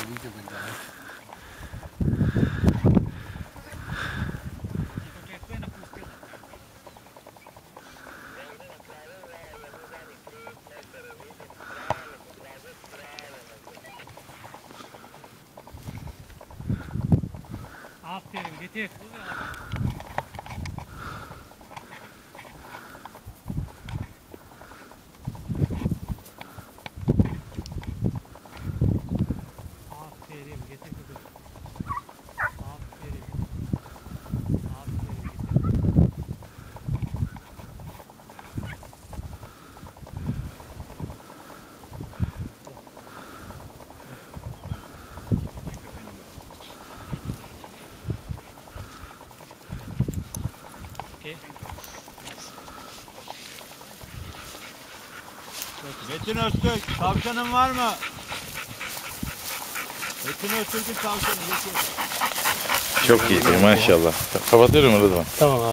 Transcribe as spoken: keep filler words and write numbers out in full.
Aferin, getir. Aferin, getir kızım. Aferin. Aferin, getir. Okay. Metin Öztürk, tavşanın var mı? Metin Öztürk'ün tavşanı getir. Çok iyi maşallah. Kapatıyorum Rıdvan. Tamam abi.